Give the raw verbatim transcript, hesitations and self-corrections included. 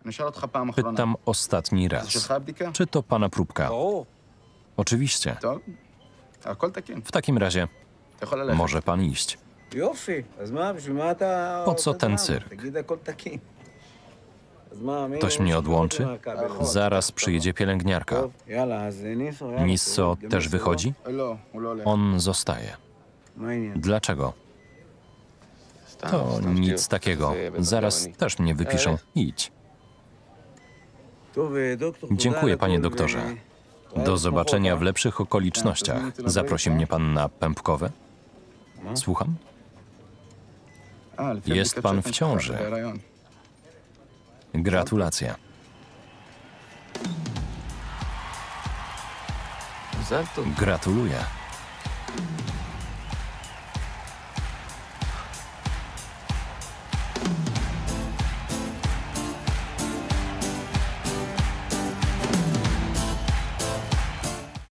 Pytam ostatni raz. Czy to pana próbka? Oczywiście. W takim razie może pan iść. Po co ten cyrk? Ktoś mnie odłączy? Zaraz przyjedzie pielęgniarka. Nisso też wychodzi? On zostaje. Dlaczego? To nic takiego. Zaraz też mnie wypiszą. Idź. Dziękuję, panie doktorze. Do zobaczenia w lepszych okolicznościach. Zaprosi mnie pan na pępkowe? Słucham? Jest pan w ciąży. Gratulacje. Gratuluję.